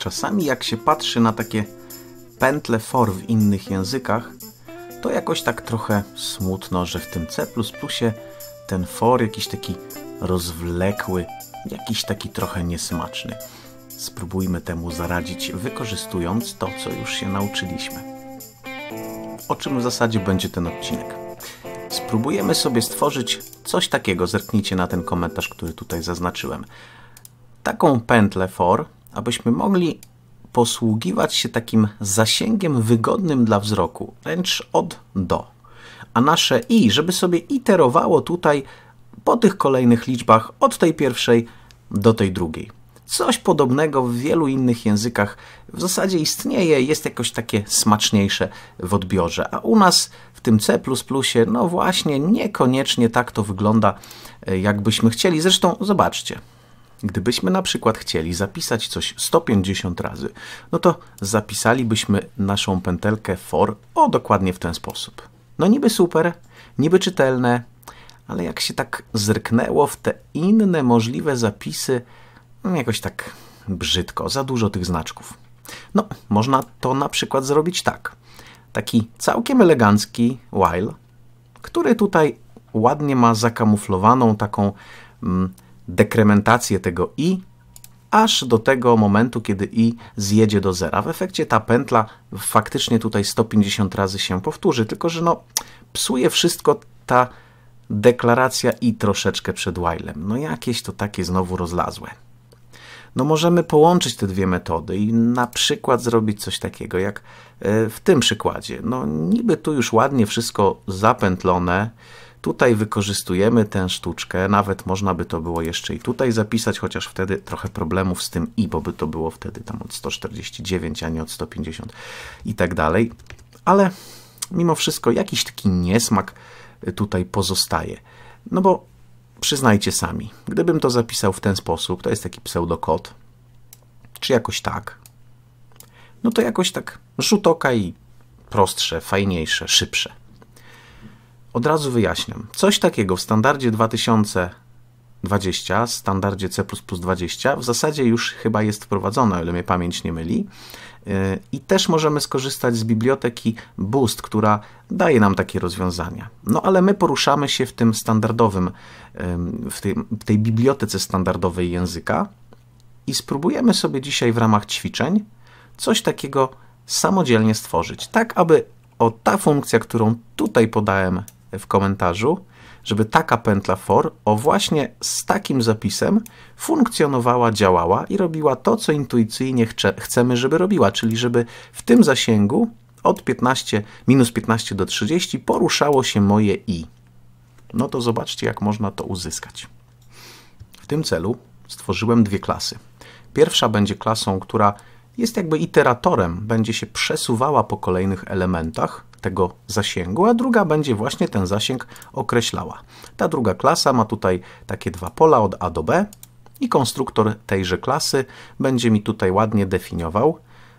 Czasami jak się patrzy na takie pętle for w innych językach, to jakoś tak trochę smutno, że w tym C++ ten for jakiś taki rozwlekły, jakiś taki trochę niesmaczny. Spróbujmy temu zaradzić, wykorzystując to, co już się nauczyliśmy. O czym w zasadzie będzie ten odcinek? Spróbujemy sobie stworzyć coś takiego, zerknijcie na ten komentarz, który tutaj zaznaczyłem. Taką pętlę for, abyśmy mogli posługiwać się takim zasięgiem wygodnym dla wzroku, wręcz od do. A nasze i, żeby sobie iterowało tutaj po tych kolejnych liczbach od tej pierwszej do tej drugiej. Coś podobnego w wielu innych językach w zasadzie istnieje, jest jakoś takie smaczniejsze w odbiorze, a u nas w tym C++, no właśnie, niekoniecznie tak to wygląda, jakbyśmy chcieli. Zresztą zobaczcie, gdybyśmy na przykład chcieli zapisać coś 150 razy, no to zapisalibyśmy naszą pętelkę for dokładnie w ten sposób. No niby super, niby czytelne, ale jak się tak zerknęło w te inne możliwe zapisy, jakoś tak brzydko, za dużo tych znaczków. No, można to na przykład zrobić tak. Taki całkiem elegancki while, który tutaj ładnie ma zakamuflowaną taką dekrementację tego i, aż do tego momentu, kiedy i zjedzie do zera. W efekcie ta pętla faktycznie tutaj 150 razy się powtórzy, tylko że no, psuje wszystko ta deklaracja i troszeczkę przed while'em. No jakieś to takie znowu rozlazłe. No możemy połączyć te dwie metody i na przykład zrobić coś takiego, jak w tym przykładzie. No niby tu już ładnie wszystko zapętlone. Tutaj wykorzystujemy tę sztuczkę, nawet można by to było jeszcze i tutaj zapisać, chociaż wtedy trochę problemów z tym i, bo by to było wtedy tam od 149, a nie od 150 i tak dalej. Ale mimo wszystko jakiś taki niesmak tutaj pozostaje. No bo przyznajcie sami, gdybym to zapisał w ten sposób, to jest taki pseudokod, czy jakoś tak, no to jakoś tak rzut oka i prostsze, fajniejsze, szybsze. Od razu wyjaśniam. Coś takiego w standardzie 2020, standardzie C++20 w zasadzie już chyba jest wprowadzone, o ile mnie pamięć nie myli. I też możemy skorzystać z biblioteki Boost, która daje nam takie rozwiązania. No ale my poruszamy się w tym standardowym, w tej bibliotece standardowej języka i spróbujemy sobie dzisiaj w ramach ćwiczeń coś takiego samodzielnie stworzyć. Tak, aby ta funkcja, którą tutaj podałem w komentarzu, żeby taka pętla for właśnie z takim zapisem funkcjonowała, działała i robiła to, co intuicyjnie chcemy, żeby robiła, czyli żeby w tym zasięgu od minus 15 do 30 poruszało się moje i. No to zobaczcie, jak można to uzyskać. W tym celu stworzyłem dwie klasy. Pierwsza będzie klasą, która jest jakby iteratorem, będzie się przesuwała po kolejnych elementach tego zasięgu, a druga będzie właśnie ten zasięg określała. Ta druga klasa ma tutaj takie dwa pola od A do B i konstruktor tejże klasy będzie mi tutaj ładnie definiował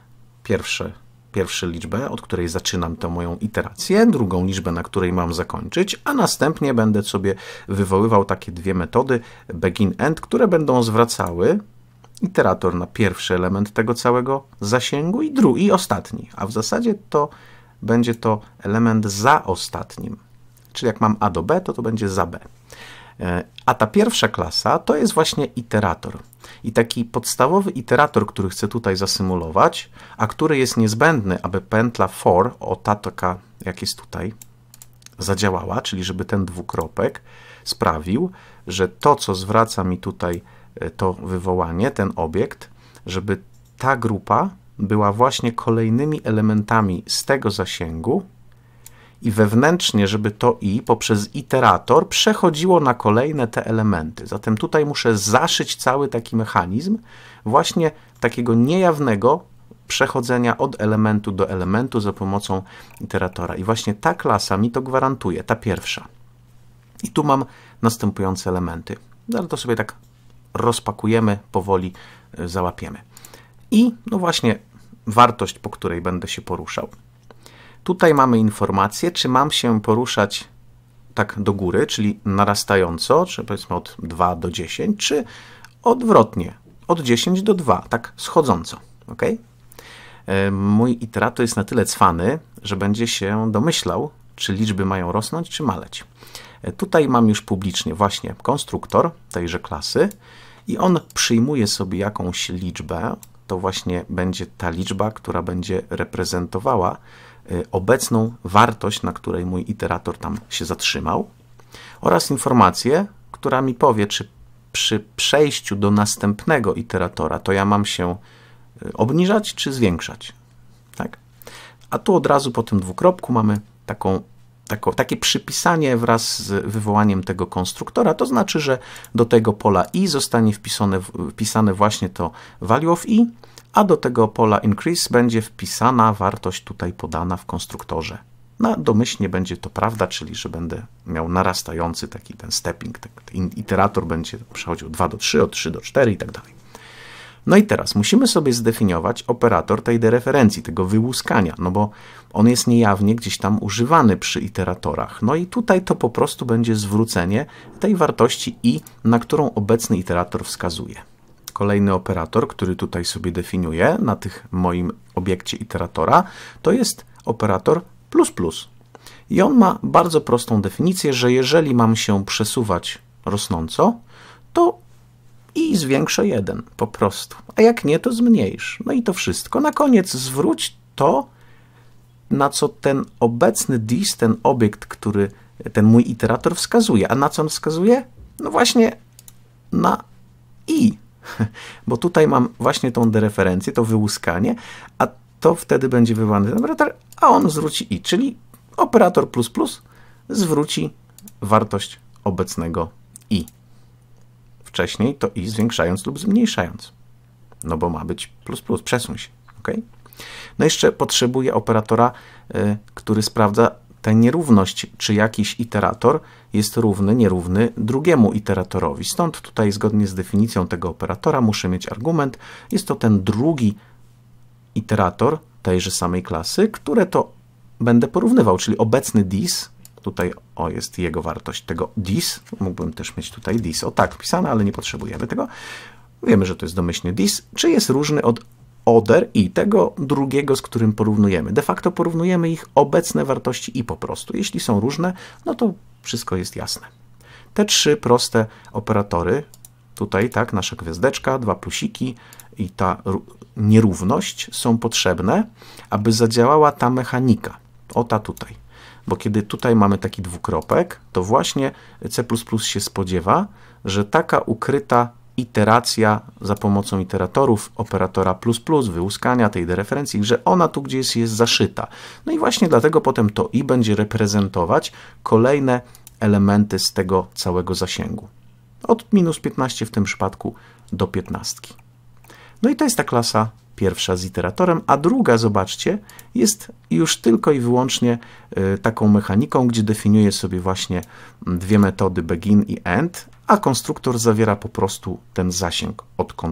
pierwszą liczbę, od której zaczynam tę moją iterację, drugą liczbę, na której mam zakończyć, a następnie będę sobie wywoływał takie dwie metody begin-end, które będą zwracały iterator na pierwszy element tego całego zasięgu i drugi, ostatni, a w zasadzie to będzie to element za ostatnim. Czyli jak mam A do B, to będzie za B. A ta pierwsza klasa to jest właśnie iterator. I taki podstawowy iterator, który chcę tutaj zasymulować, a który jest niezbędny, aby pętla for, ta taka jak jest tutaj, zadziałała, czyli żeby ten dwukropek sprawił, że to, co zwraca mi tutaj to wywołanie, ten obiekt, żeby ta grupa była właśnie kolejnymi elementami z tego zasięgu i wewnętrznie, żeby to i poprzez iterator przechodziło na kolejne te elementy. Zatem tutaj muszę zaszyć cały taki mechanizm właśnie takiego niejawnego przechodzenia od elementu do elementu za pomocą iteratora. I właśnie ta klasa mi to gwarantuje, ta pierwsza. I tu mam następujące elementy. Ale to sobie tak rozpakujemy, powoli załapiemy. I no właśnie wartość, po której będę się poruszał. Tutaj mamy informację, czy mam się poruszać tak do góry, czyli narastająco, czy powiedzmy od 2 do 10, czy odwrotnie, od 10 do 2, tak schodząco. ok? Mój iterator jest na tyle cwany, że będzie się domyślał, czy liczby mają rosnąć, czy maleć. Tutaj mam już publicznie właśnie konstruktor tejże klasy i on przyjmuje sobie jakąś liczbę. To właśnie będzie ta liczba, która będzie reprezentowała obecną wartość, na której mój iterator tam się zatrzymał, oraz informację, która mi powie, czy przy przejściu do następnego iteratora to ja mam się obniżać czy zwiększać. Tak? A tu od razu po tym dwukropku mamy takie przypisanie wraz z wywołaniem tego konstruktora. To znaczy, że do tego pola i zostanie wpisane właśnie to value of i, a do tego pola increase będzie wpisana wartość tutaj podana w konstruktorze. No, domyślnie będzie to prawda, czyli że będę miał narastający taki ten stepping. Ten iterator będzie przechodził 2 do 3, od 3 do 4 i tak dalej. No i teraz musimy sobie zdefiniować operator tej dereferencji, tego wyłuskania, no bo on jest niejawnie gdzieś tam używany przy iteratorach. No i tutaj to po prostu będzie zwrócenie tej wartości i, na którą obecny iterator wskazuje. Kolejny operator, który tutaj sobie definiuję na tych moim obiekcie iteratora, to jest operator plus plus. I on ma bardzo prostą definicję, że jeżeli mam się przesuwać rosnąco, to i zwiększę 1 po prostu, a jak nie, to zmniejsz. No i to wszystko. Na koniec zwróć to, na co ten obecny dis, ten obiekt, który ten mój iterator wskazuje. A na co on wskazuje? No właśnie na i. Bo tutaj mam właśnie tą dereferencję, to wyłuskanie, a to wtedy będzie wywołany ten operator, a on zwróci i, czyli operator plus plus zwróci wartość obecnego i. Wcześniej to i zwiększając lub zmniejszając. No bo ma być plus plus, przesuń się. Okay? No jeszcze potrzebuję operatora, który sprawdza tę nierówność, czy jakiś iterator jest równy, nierówny drugiemu iteratorowi. Stąd tutaj zgodnie z definicją tego operatora muszę mieć argument. Jest to ten drugi iterator tejże samej klasy, które to będę porównywał, czyli obecny dis. Tutaj jest jego wartość tego dis. Mógłbym też mieć tutaj dis. O tak wpisane, ale nie potrzebujemy tego. Wiemy, że to jest domyślnie dis. Czy jest różny od other i tego drugiego, z którym porównujemy. De facto porównujemy ich obecne wartości i po prostu. Jeśli są różne, no to wszystko jest jasne. Te trzy proste operatory, tutaj tak, nasza gwiazdeczka, 2 plusiki i ta nierówność są potrzebne, aby zadziałała ta mechanika. O ta tutaj. Bo kiedy tutaj mamy taki dwukropek, to właśnie C++ się spodziewa, że taka ukryta iteracja za pomocą iteratorów operatora plus plus, wyłuskania tej dereferencji, że ona tu gdzieś jest zaszyta. No i właśnie dlatego potem to i będzie reprezentować kolejne elementy z tego całego zasięgu. Od -15 w tym przypadku do 15. No i to jest ta klasa pierwsza z iteratorem, a druga, zobaczcie, jest już tylko i wyłącznie taką mechaniką, gdzie definiuje sobie właśnie dwie metody begin i end, a konstruktor zawiera po prostu ten zasięg,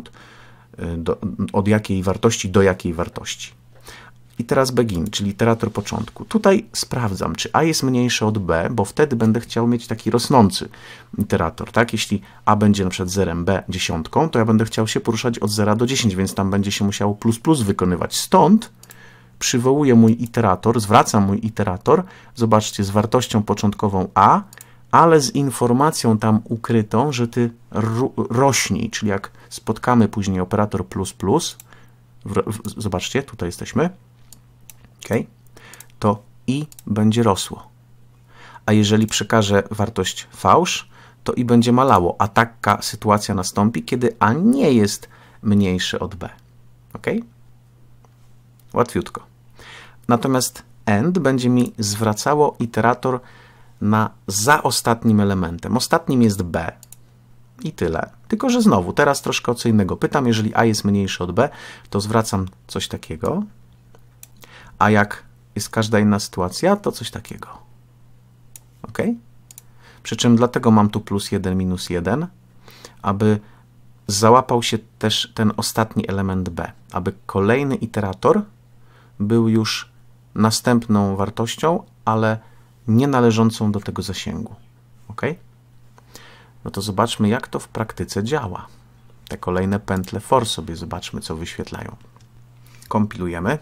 od jakiej wartości do jakiej wartości. I teraz begin, czyli iterator początku. Tutaj sprawdzam, czy a jest mniejsze od b, bo wtedy będę chciał mieć taki rosnący iterator. Tak? Jeśli a będzie na przykład zerem, b dziesiątką, to ja będę chciał się poruszać od 0 do 10, więc tam będzie się musiało plus plus wykonywać. Stąd przywołuję mój iterator, zwracam mój iterator, zobaczcie, z wartością początkową a, ale z informacją tam ukrytą, że ty rośnij, czyli jak spotkamy później operator plus plus, zobaczcie, tutaj jesteśmy, okay, to i będzie rosło. A jeżeli przekażę wartość fałsz, to i będzie malało, a taka sytuacja nastąpi, kiedy a nie jest mniejsze od b. Ok? Łatwiutko. Natomiast end będzie mi zwracało iterator za ostatnim elementem. Ostatnim jest b. I tyle. Tylko że znowu, teraz troszkę o co innego. Pytam, jeżeli a jest mniejsze od b, to zwracam coś takiego. A jak jest każda inna sytuacja, to coś takiego. Ok? Przy czym dlatego mam tu plus 1, minus 1, aby załapał się też ten ostatni element b. Aby kolejny iterator był już następną wartością, ale nie należącą do tego zasięgu. Ok? No to zobaczmy, jak to w praktyce działa. Te kolejne pętle for sobie zobaczmy, co wyświetlają. Kompilujemy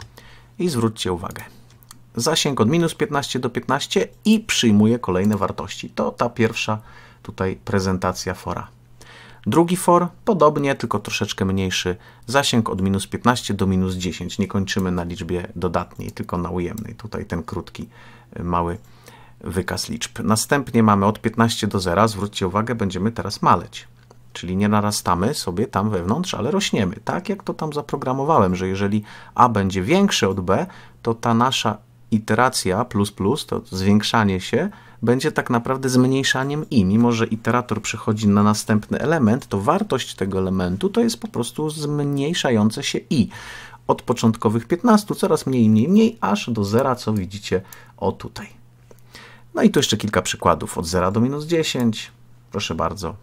i zwróćcie uwagę. Zasięg od -15 do 15 i przyjmuje kolejne wartości. To ta pierwsza tutaj prezentacja fora. Drugi for, podobnie, tylko troszeczkę mniejszy. Zasięg od -15 do -10. Nie kończymy na liczbie dodatniej, tylko na ujemnej. Tutaj ten krótki, mały wykaz liczb. Następnie mamy od 15 do 0. Zwróćcie uwagę, będziemy teraz maleć. Czyli nie narastamy sobie tam wewnątrz, ale rośniemy. Tak jak to tam zaprogramowałem, że jeżeli A będzie większe od B, to ta nasza iteracja to zwiększanie się, będzie tak naprawdę zmniejszaniem i. Mimo że iterator przechodzi na następny element, to wartość tego elementu to jest po prostu zmniejszające się i. Od początkowych 15 coraz mniej, aż do 0, co widzicie o tutaj. No i tu jeszcze kilka przykładów. Od 0 do -10, proszę bardzo.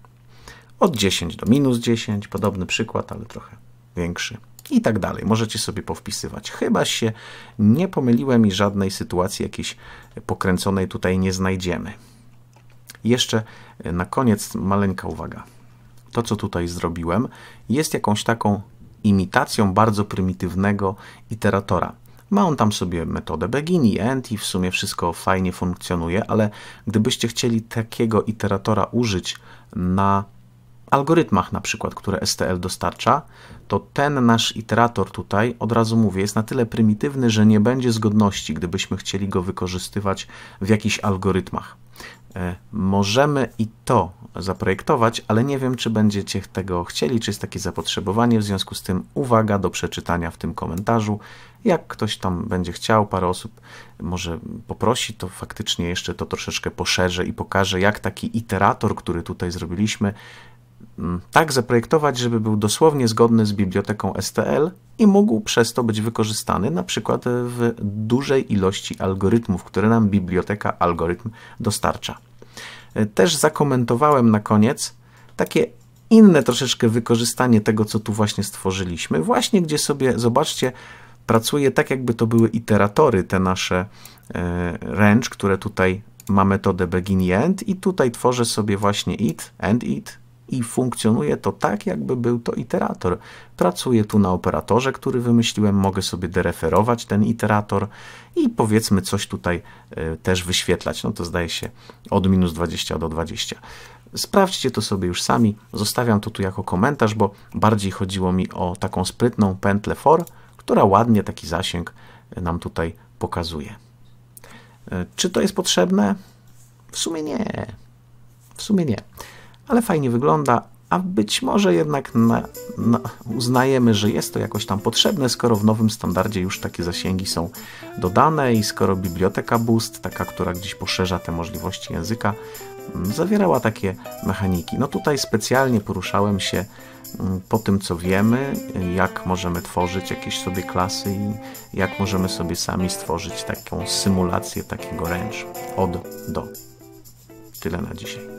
Od 10 do -10, podobny przykład, ale trochę większy. I tak dalej. Możecie sobie powpisywać. Chyba się nie pomyliłem i żadnej sytuacji jakiejś pokręconej tutaj nie znajdziemy. Jeszcze na koniec maleńka uwaga. To, co tutaj zrobiłem, jest jakąś taką imitacją bardzo prymitywnego iteratora. Ma on tam sobie metodę begin i end i w sumie wszystko fajnie funkcjonuje, ale gdybyście chcieli takiego iteratora użyć na algorytmach na przykład, które STL dostarcza, to ten nasz iterator tutaj, od razu mówię, jest na tyle prymitywny, że nie będzie zgodności, gdybyśmy chcieli go wykorzystywać w jakichś algorytmach. Możemy i to zaprojektować, ale nie wiem, czy będziecie tego chcieli, czy jest takie zapotrzebowanie, w związku z tym uwaga do przeczytania w tym komentarzu. Jak ktoś tam będzie chciał, parę osób może poprosi, to faktycznie jeszcze to troszeczkę poszerzę i pokażę, jak taki iterator, który tutaj zrobiliśmy, tak zaprojektować, żeby był dosłownie zgodny z biblioteką STL i mógł przez to być wykorzystany na przykład w dużej ilości algorytmów, które nam biblioteka algorytm dostarcza. Też zakomentowałem na koniec takie inne troszeczkę wykorzystanie tego, co tu właśnie stworzyliśmy, właśnie gdzie sobie, zobaczcie, pracuje tak, jakby to były iteratory, te nasze range, które tutaj ma metodę begin i end i tutaj tworzę sobie właśnie it, end it, i funkcjonuje to tak, jakby był to iterator. Pracuję tu na operatorze, który wymyśliłem, mogę sobie dereferować ten iterator i powiedzmy coś tutaj też wyświetlać. No to zdaje się od -20 do 20. Sprawdźcie to sobie już sami. Zostawiam to tu jako komentarz, bo bardziej chodziło mi o taką sprytną pętlę for, która ładnie taki zasięg nam tutaj pokazuje. Czy to jest potrzebne? W sumie nie. W sumie nie. Ale fajnie wygląda, a być może jednak uznajemy, że jest to jakoś tam potrzebne, skoro w nowym standardzie już takie zasięgi są dodane i skoro biblioteka Boost, taka, która gdzieś poszerza te możliwości języka, zawierała takie mechaniki. No tutaj specjalnie poruszałem się po tym, co wiemy, jak możemy tworzyć jakieś sobie klasy i jak możemy sobie sami stworzyć taką symulację takiego range od do. Tyle na dzisiaj.